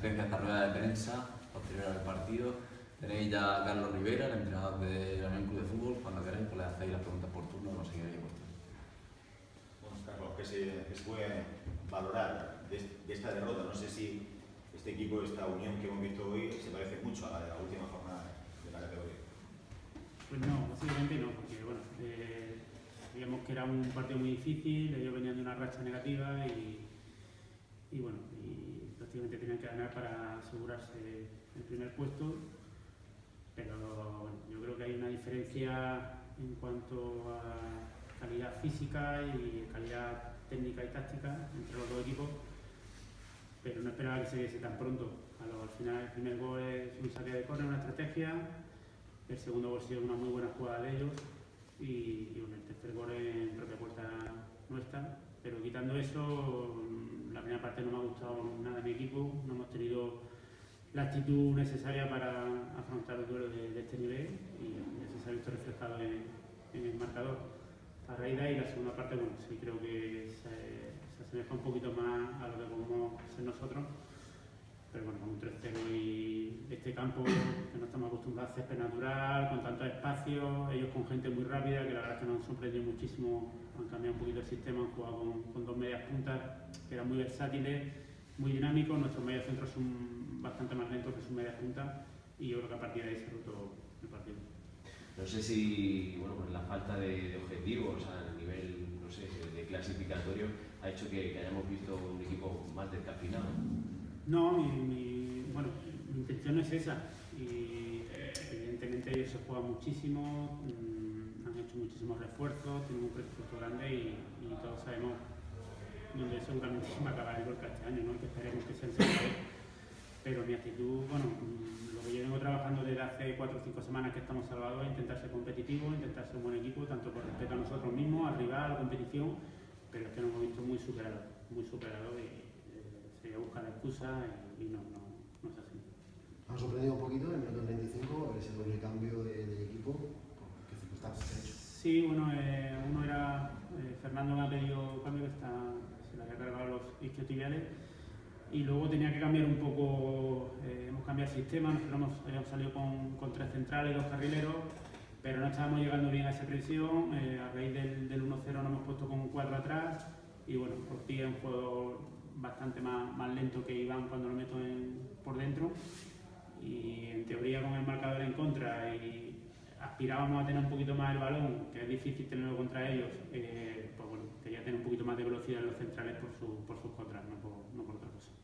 asistencia a esta rueda de prensa posterior al partido. Tenéis ya a Carlos Rivera, el entrenador de la Unión Club de Fútbol. Cuando queráis, pues le hacéis las preguntas por turno, no sé qué haréis vuestro. Bueno, Carlos, ¿qué se puede valorar de esta derrota? No sé si este equipo, esta unión que hemos visto hoy, se parece mucho a la última jornada de la categoría. Pues no, básicamente no, porque bueno, sabíamos que era un partido muy difícil, ellos venían de una racha negativa y bueno, y prácticamente tenían que ganar para asegurarse el primer puesto, pero bueno, yo creo que hay una diferencia en cuanto a calidad física y calidad técnica y táctica entre los dos equipos, pero no esperaba que se diese tan pronto. Al final el primer gol es un saque de córner, una estrategia, el segundo gol ha sido una muy buena jugada de ellos y bueno, el tercer gol en propia puerta nuestra, pero quitando eso, la primera parte no me ha gustado nada de mi equipo, no hemos tenido la actitud necesaria para afrontar el duelo de este nivel y eso se ha visto reflejado en el marcador. A raíz de ahí, la segunda parte, bueno, sí creo que se asemeja un poquito más a lo que podemos ser nosotros, pero bueno, con un 3-0 y este campo que no estamos acostumbrados a césped natural, con tanto espacio, ellos con gente muy rápida, que la verdad es que nos han sorprendido muchísimo, han cambiado un poquito el sistema, han jugado con dos medias puntas que eran muy versátiles, muy dinámicos, nuestros medios centros son bastante más lentos que sus medias puntas y yo creo que a partir de ahí se roto el partido. No sé si, bueno, pues la falta de objetivos a nivel, no sé, de clasificatorio ha hecho que hayamos visto un equipo más descafeinado. No, mi intención no es esa y evidentemente ellos se juegan muchísimo, han hecho muchísimos refuerzos, tienen un presupuesto grande y todos sabemos dónde seguramente va a acabar el Gorka este año, ¿no? Que esperemos que sea el segundo. Pero mi actitud, bueno, lo que yo vengo trabajando desde hace 4 o 5 semanas que estamos salvados es intentar ser competitivo, intentar ser un buen equipo, tanto por respeto a nosotros mismos, al rival, a la competición, pero es que nos hemos visto muy superados y se busca la excusa y no es así. ¿Han sorprendido un poquito en el minuto 35 haber sido el cambio del equipo? ¿Por qué circunstancias se ha hecho? Sí, bueno, uno era Fernando, me ha pedido cambio, que se le había cargado los isquiotibiales y luego tenía que cambiar un poco, hemos cambiado el sistema, nosotros hemos salido con 3 centrales y 2 carrileros, pero no estábamos llegando bien a esa presión, a raíz del 1-0 nos hemos puesto con 4 atrás y bueno, Ortiz es un jugador bastante más lento que Iván cuando lo meto por dentro y en teoría con el marcador en contra y aspirábamos a tener un poquito más el balón, que es difícil tenerlo contra ellos, pues bueno, quería tener un poquito más de velocidad en los centrales por sus contras, no por otra cosa.